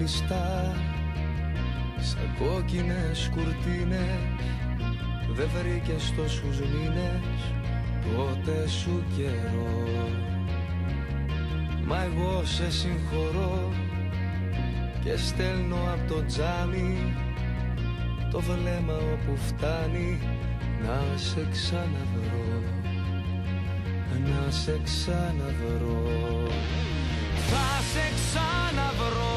κλειστά σαν κόκκινες κουρτίνες. Δεν βρήκες τόσους μήνες ποτέ σου καιρό. Μα εγώ σε συγχωρώ και στέλνω απ' το τζάμι το βλέμμα όπου φτάνει να σε ξαναβρω, να σε ξαναβρω. Θα σε ξαναβρω.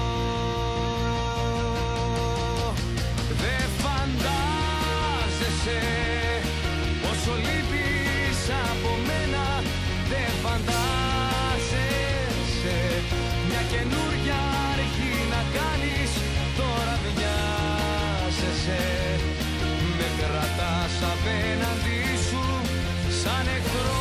Δεν φαντάζεσαι πόσο λείπεις από μένα. Δεν φαντάζεσαι μια καινούρια αρχή να κάνεις. Τώρα βιάζεσαι, με κρατάς απέναντί σου σαν εχθρό.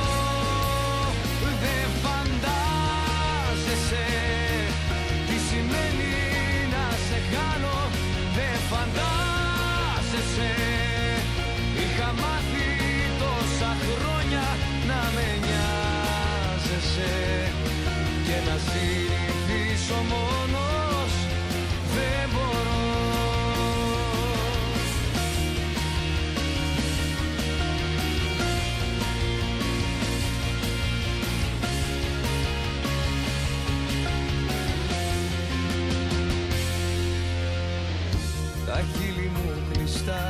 Δεν φαντάζεσαι τι σημαίνει να σε χάνω. Δεν φαντάζεσαι, είχα μάθει τόσα χρόνια να με νοιάζεσαι και να συνηθίσω μόνος δεν μπορώ. Τα χείλη μου κλειστά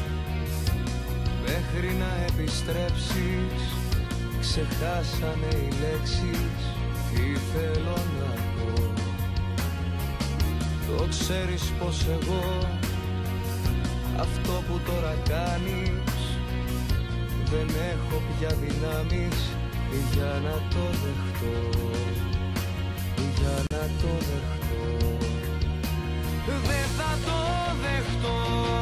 μέχρι να επιστρέψεις. Ξεχάσανε οι λέξεις τι θέλω να πω. Το ξέρεις πως εγώ αυτό που τώρα κάνεις δεν έχω πια δυνάμεις για να το δεχτώ, για να το δεχτώ. Δεν θα το δεχτώ.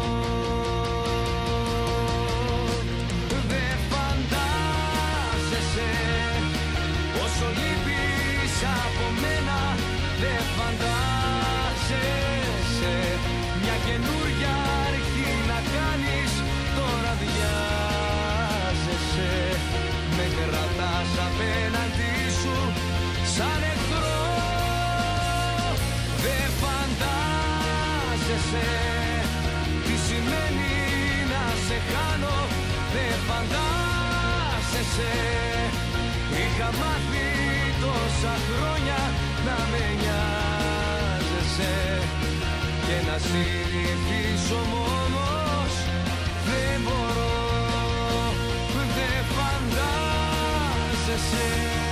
Δεν φαντάζεσαι πόσο λείπεις από μένα. Δεν φαντάζεσαι μια καινούρια αρχή να κάνεις. Τώρα βιάζεσαι, με κρατάς απέναντί σου σαν εχθρό. Δεν φαντάζεσαι τι σημαίνει να σε χάνω. Δεν φαντάζεσαι, είχα μάθει τόσα χρόνια να με νοιάζεσαι και να συνηθίσω μόνος δεν μπορώ. Δεν φαντάζεσαι.